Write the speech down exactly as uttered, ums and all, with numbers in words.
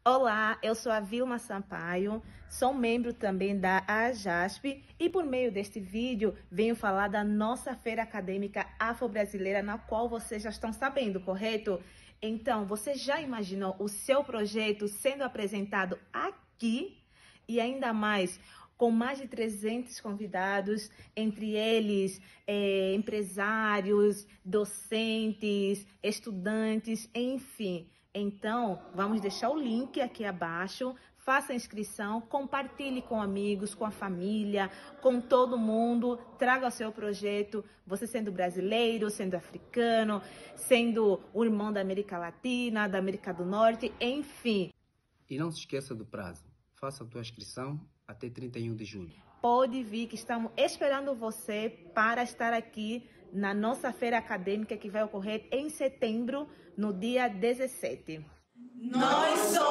Olá, eu sou a Vilma Sampaio, sou membro também da AJASP e por meio deste vídeo venho falar da nossa feira acadêmica afro-brasileira, na qual vocês já estão sabendo, correto? Então, você já imaginou o seu projeto sendo apresentado aqui e ainda mais com mais de trezentos convidados, entre eles é, empresários, docentes, estudantes, enfim. Então, vamos deixar o link aqui abaixo, faça a inscrição, compartilhe com amigos, com a família, com todo mundo, traga o seu projeto, você sendo brasileiro, sendo africano, sendo o irmão da América Latina, da América do Norte, enfim. E não se esqueça do prazo, faça a tua inscrição até trinta e um de julho. Pode vir que estamos esperando você para estar aqui na nossa feira acadêmica que vai ocorrer em setembro, no dia dezessete. Nós somos